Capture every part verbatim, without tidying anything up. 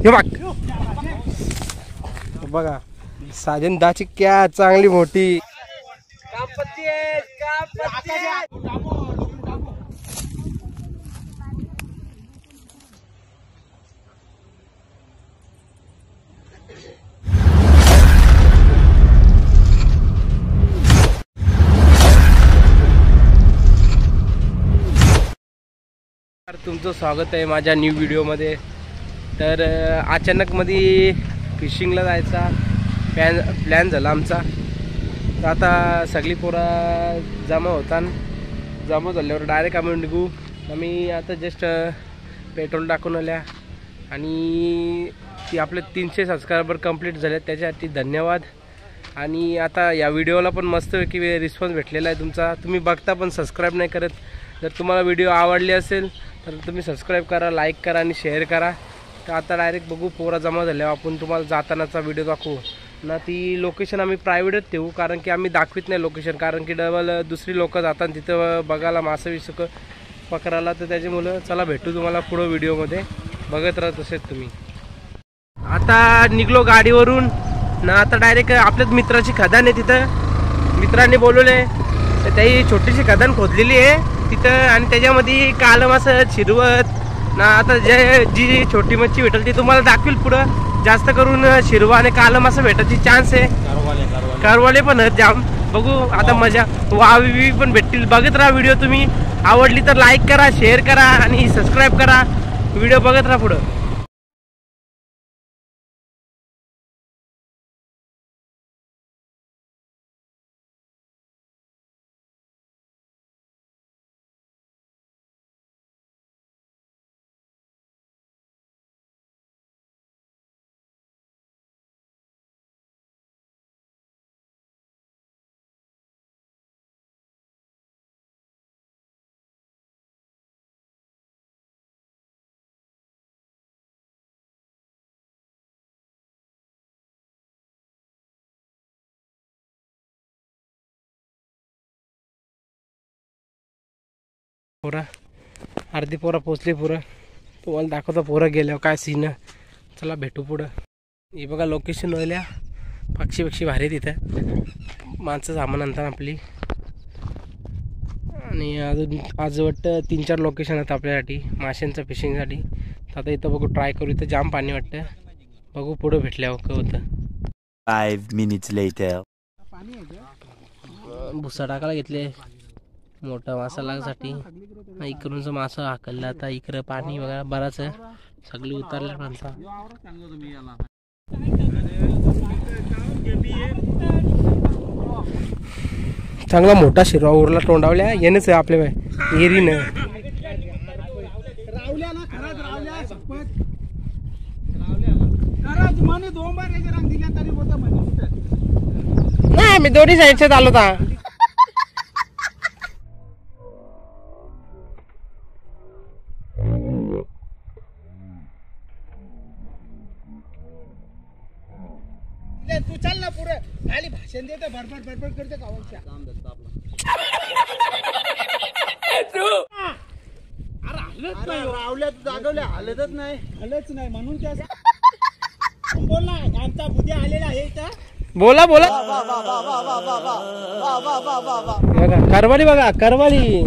हे बघ बघा साजन दाची क्या चांगली मोठी कामपत्ती आहे कामपत्ती आहे. तुमचं स्वागत आहे माझ्या न्यू व्हिडिओमध्ये. तर अचानक मध्ये फिशिंगला जायचा प्लॅन प्लॅन झाला आमचा. तर आता सगळी पोरं जमा होतात. जमा झाल्यावर डायरेक्ट आम्ही निघू. आम्ही आता जस्ट पेट्रोल टाकून आल्या आणि ती आपले तीनशे सबस्क्रायबर कंप्लीट झाले त्याच्यासाठी धन्यवाद. आणि आता या व्हिडिओला पण मस्तपैकी रिस्पॉन्स भेटलेला आहे तुमचा. तुम्ही बघता पण सबस्क्राईब नाही करत. जर तुम्हाला व्हिडिओ आवडली असेल तर तुम्ही सबस्क्राईब करा, लाईक करा आणि शेअर करा. तर आता डायरेक्ट बघू पोरा जमा झाल्यावर आपण तुम्हाला जातानाचा व्हिडिओ दाखवू ना. ती लोकेशन आम्ही प्रायव्हेटच ठेवू कारण की आम्ही दाखवित नाही लोकेशन. कारण की डबल दुसरी लोक जातात तिथं बघायला मासे विसक पकडायला. तर त्याच्यामुळं चला भेटू तुम्हाला पुढं व्हिडिओमध्ये. बघत राहा तसेच तुम्ही. आता निघलो गाडीवरून ना. आता डायरेक्ट आपल्याच मित्राची खदान आहे तिथं. मित्रांनी बोलवले तर त्याही छोटीशी खदान खोदलेली आहे तिथं. आणि त्याच्यामध्ये कालम असं शिरवत ना. आता जे जी छोटी मच्छी भेटेल ती तुम्हाला दाखवील पुढं. जास्त करून शिरवा आणि कालम असं भेटायची चान्स आहे. कारवाले पण आहेत जाम. बघू आता मजा. वावी पण भेटतील. बघत राहा व्हिडिओ. तुम्ही आवडली तर लाईक करा, शेअर करा आणि सबस्क्राईब करा. व्हिडिओ बघत राहा पुढं. पोरा अर्धी पोरा पोचली. पुरं तुम्हाला दाखवतो पोरं गेल्यावर काय सीन. चला भेटू पुढं. हे बघा लोकेशन व्हायला पक्षी पक्षी भारी तिथं. माणसं सामान आणतात आपली. आणि अजून आज वाटतं तीन चार लोकेशन आहेत आपल्यासाठी माशांचं फिशिंगसाठी. तर आता इथं बघू ट्राय करू. इथं जाम पाणी वाटतं. बघू पुढं भेटल्यावर काय होतं. Five minutes later. भुसा टाकायला घेतले मोठा मासा लागसाठी. इकडूनच मासा हाकलला. आता इकडं पाणी बघा बराच सगळी उतरल्या माणसा. चांगला मोठा शिरवा उरला तोंडावल्या. येणच आहे आपल्या एरीनं. नाही मी दोन्ही साईडच्यात आलो होता. तू चल ना पुढे. खाली भाषण देते बडबड बडबड करते गावाच्या. रावल्या जागवल्या हलतच नाही. हलच नाही म्हणून त्या बोल ना. आमचा बुद्धी आलेला आहे इथं. बोला बोला. करवाली बघा करवाली.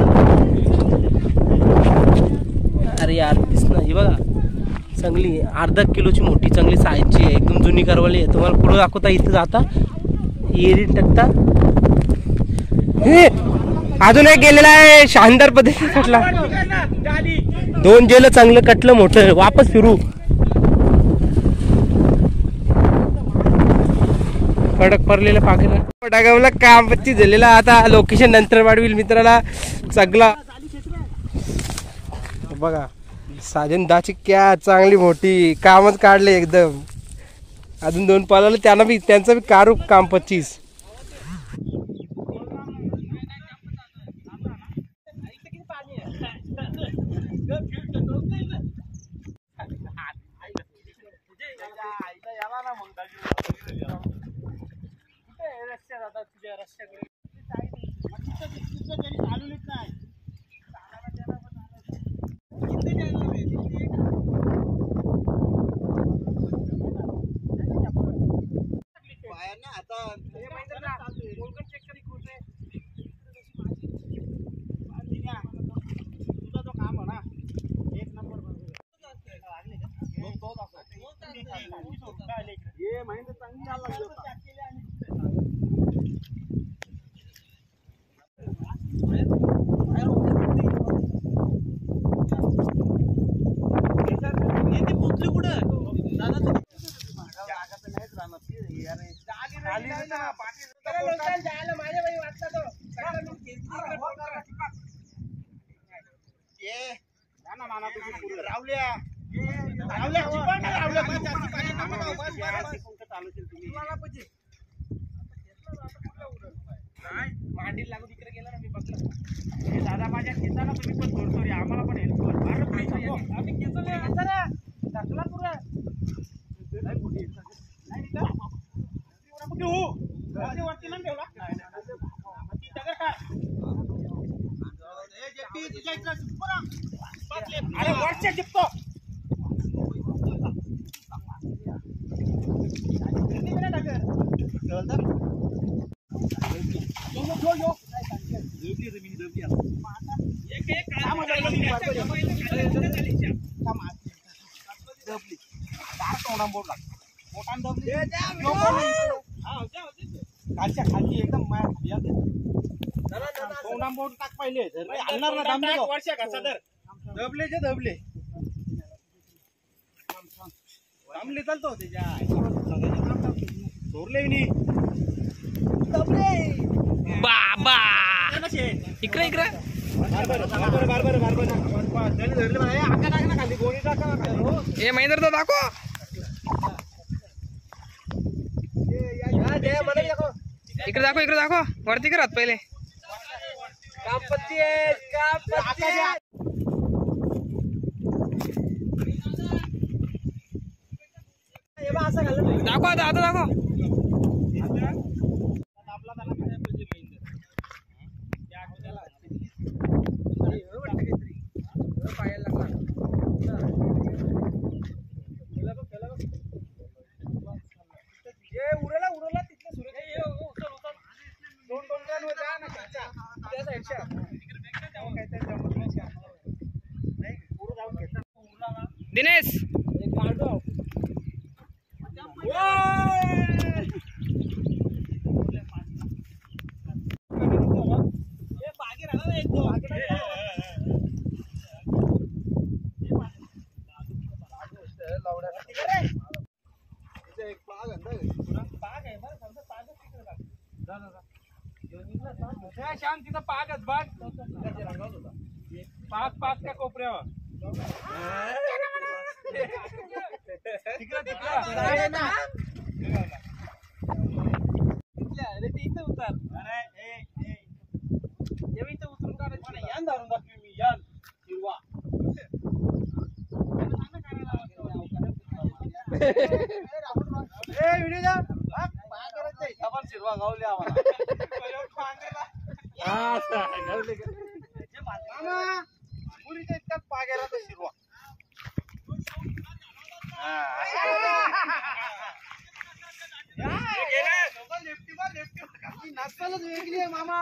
अरे यार दिसना ही बघा चांगली अर्धा किलोची मोठी चांगली साईजची आहे. एकदम जुनी करवाली आहे. तुम्हाला पुढे दाखवता. इथं जाता एरीन टाकता. हे अजून एक गेलेला आहे शानदार पद्धतीने कटला. दोन जेलं चांगलं कटलं मोठं. वापस फिरू. कडक पडलेला पाकीला डागावला कामपत्ती झालेला. आता लोकेशन नंतर वाढविल मित्राला सगळा. बघा साजन दाची क्या चांगली मोठी कामच काढले एकदम. अजून दोन पालाला त्यांना बी त्यांचं बी कारू काम पच्चीस. तुझा जो काम आहे ना एक नंबर ये महिंद्र चांगली चालला मांडीला लागू तिकडे गेला ना मी बघलं दादा माझ्या खेचाला तुम्ही पण थोडं थोडी आम्हाला पण हेल्प कर आम्ही खेचले टाकला पुरा नाही कुठे नाही का कुठे हो वरती वरती ना ठेवला ती दगड काय ए जेपी तुझ्या इकडे पुरा अरे वरच्या चिपतो किती मिनिट टाकर चल यो यो यो दबली रे मी दबली आता एक एक काम दबली चार तोंडा बोर्ड लाग मोठान दबली हा खालच्या खाली एकदम मार या तोंडा बोर्ड टाक पहिले हलणार ना दमले वर्ष का सदर दबले जे दबले दमले चालतो त्याच्या सोरले नी दबले बाबा इकडे इकडे ए महेंद्र तो दाखव इकडे दाखव इकडे दाखव वरती करत पहिले कामपत्ती आहे कामपत्ती दाखव आता आता दाखव उडला उडला तिथलं सुरेश दोन दोन रन जा ना त्या साईडच्या दिनेश शांत तिथं पागच बघ पाच पाच त्या कोपऱ्यावर इथं उतर अरे इथं उतरून काढायचं यान धरून दाखवी मी यान हिरवा शिरवा गावले मुलीच्या इतकाच पाग्याला तर शिरवा नाचतालच वेगळी आहे मामा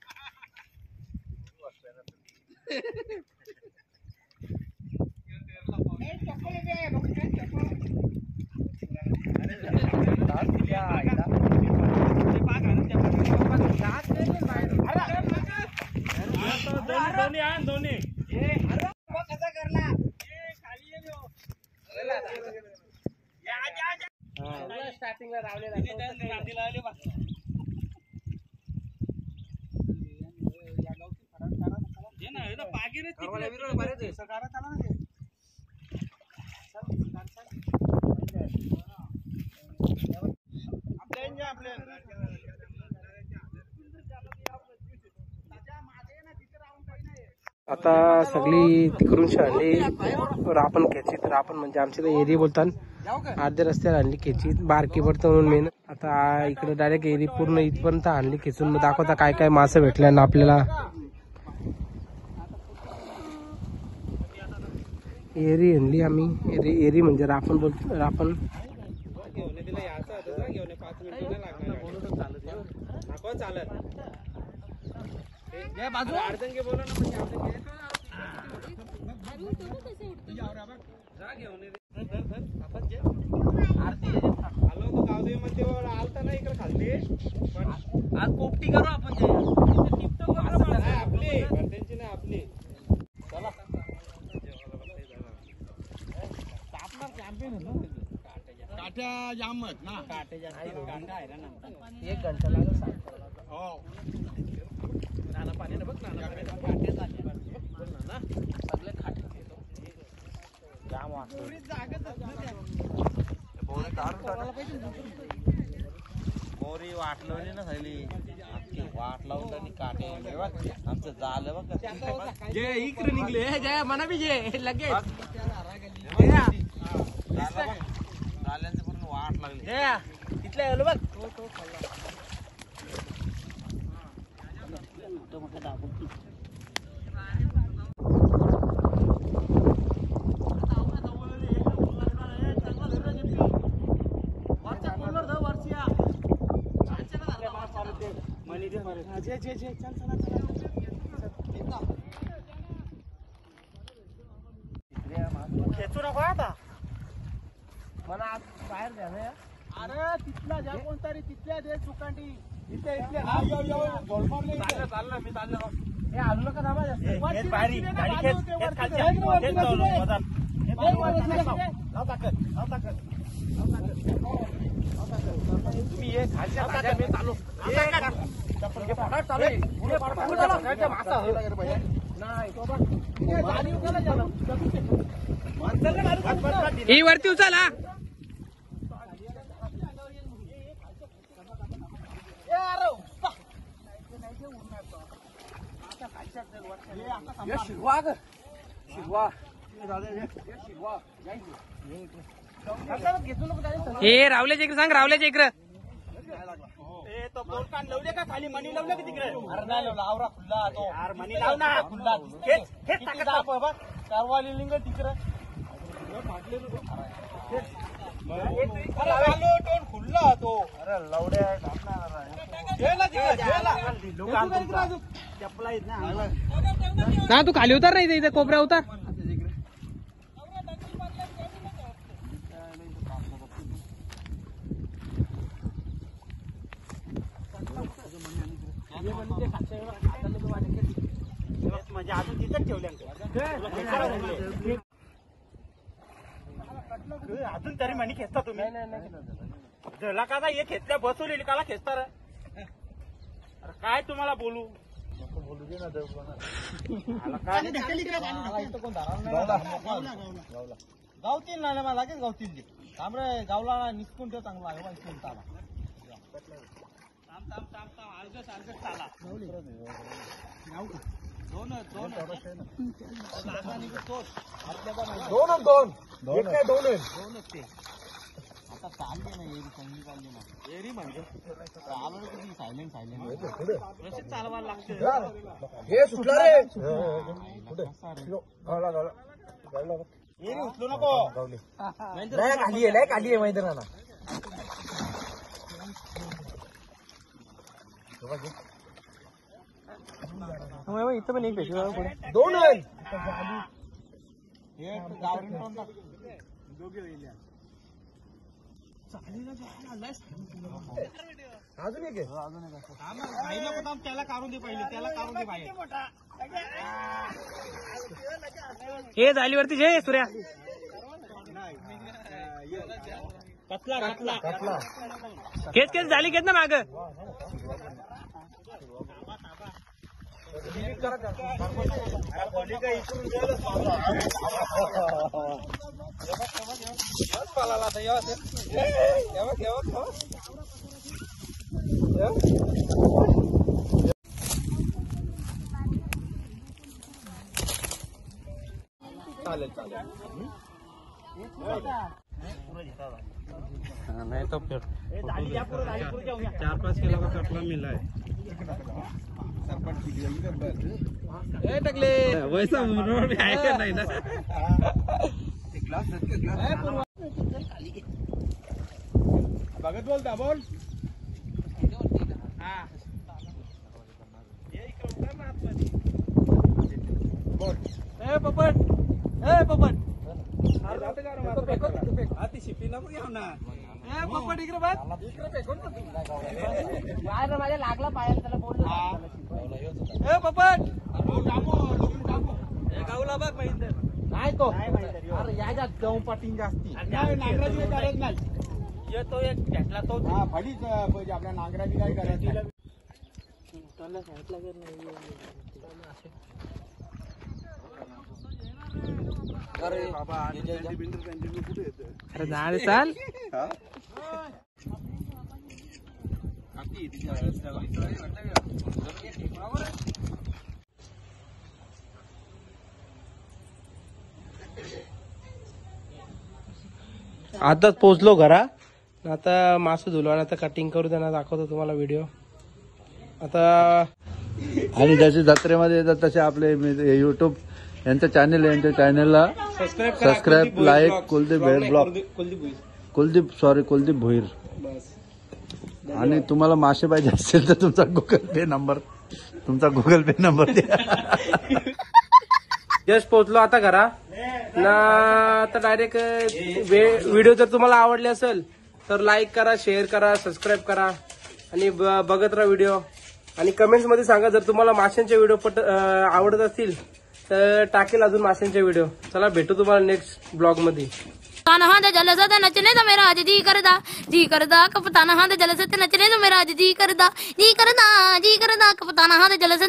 दोन्ही आण दोन्ही कसा करला स्टार्टिंगला रावलेला आता सगळी तिकडून आणली आपण खेची तर आपण म्हणजे आमच्या एरी बोलतात अर्ध्या रस्त्याला आणली खेची बारकी पडतं म्हणून मेन आता इकडे डायरेक्ट एरी पूर्ण इथपर्यंत आणली खेचून मग दाखवता काय काय मासे भेटल्या ना आपल्याला एरी आणली आम्ही एरी एरी म्हणजे रापण बोलतो रापण तेव्हा चालत बाजू अडचण घे बोला ना म्हणजे आलो तो गावदेवी मध्ये आलता ना इकडे खालती पण आज पोपटी करू आपण आपली त्यांची नाही आपली चला चॅम्पियन काट्या जामत ना काटे काटा आहे ना एक घंटा लागेल हो नाना पाणी बघ नाना काटे झाले ना सगळे खाट जाम मोरी वाट लावली ना खाली वाट लावून आणि काटे आमचं झालं बघ जे इकडे निघले जय मना बी जे लगेच झाल्यांचं पूर्ण वाट लागली तिथल्या आलो बघ खेचू नको आता मला आज बाहेर द्या ना अरे तिथला ज्या कोणता रे तिथल्या दे चुकांडी इथे इथले चाललं मी चाललो हे आलो नका थांबा जास्त तुम्ही ये खालच्या भाज्या मी चालू ही वरती उचला शिरवा ग शिरवा हे रावल्याच्या इकडे सांग रावल्याच्या इकडे तो बोल कान लावले का खाली मनी लावले का तिकडे अरे नाही लावला आवरा खुल्ला तो यार मनी लाव ना खुल्ला हेच हेच टाकत बाबा कारवाली लिंग तिकडे फाटले आलो टोन खुल्ला तो अरे लवड्या जेला तिकडे जेला लोकांना चपला आहेत ना ना तू खाली उतार नाही इथे कोपऱ्या उतार म्हणजे अजून तिथंच ठेवले अजून तरी म्हणी खेचता तुम्ही जला का हे खेचल्या बसवलेली काला खेचता रे काय तुम्हाला बोलू बोलू दे ना गावतील ना मला लागेल गावतील ते तांबरे गावला निसकून ठेव चांगला आहे दोन दोन दोन दोन दोन ते आता चालले ना एरी चांगली चालली ना एरी म्हणजे चालवलं किती सायलेंट सायलेंट रशीद चालवायला लागते हे सुटलं रे एरी उचलू नको खाली आहे खाली आहे मैदानाला इथं पण एक पेशवा दोन आहे अजून एक त्याला काढून दे पहिले त्याला काढून दे बाहेर हे झालीवरती जे सूर्या कटला कटला कटला केस केस झाली घेत ना माग चालेल चालेल नहीं तो फिर चार पाँच किलो का कटला मिला है वैसा रोड में आएगा नहीं ना भगत बोलता बोल पपट ए पपट ती शिपी नको घेऊ ना ए पपट इकडे बघ इकडे फेकून काय रे माझ्या लागला पायाला त्याला बोललो ए पपट ए गावला बघ माहिती नाही तो अरे याच्या दम पाटीन जास्ती नांगराची गरज नाही येतो एक भेटला तो हा फडीच पाहिजे आपल्या नांगराची काय करायची त्याला सांगितलं की नाही अरे बाबा अरे जा रे चाल आताच पोहोचलो घरा आता मासे धुलो आणि आता कटिंग करू त्यांना दाखवतो तुम्हाला व्हिडिओ आता. आणि जसे जत्रेमध्ये येतात तसे आपले युट्यूब यांचं चॅनल आहे, यांच्या चॅनलला subscribe like Kuldeep Bhoir blog Kuldeep sorry Kuldeep Bhoir. आणि तुम्हाला मासे पाहिजे असेल तर तुमचा गुगल पे नंबर तुमचा गुगल पे नंबर द्या. जस्ट पोहोचलो आता घरा ना. आता डायरेक्ट व्हिडिओ जर तुम्हाला आवडले असेल तर लाईक करा, शेअर करा, सबस्क्राईब करा आणि बघत राहा व्हिडिओ. आणि कमेंट्स मध्ये सांगा जर तुम्हाला माशांचे व्हिडिओ पट आवडत असतील तर टाकेल अजून माशांचे व्हिडिओ. चला भेटू तुम्हाला नेक्स्ट ब्लॉग मध्ये. कप्तान हाथ जलसा ते नचने तो मेरा आज जी करदा जी करदा कप्तान हाथ जलसा ते नचने तो मेरा आज जी करदा जी करदा जी करदा कप्तान हाथ जलसा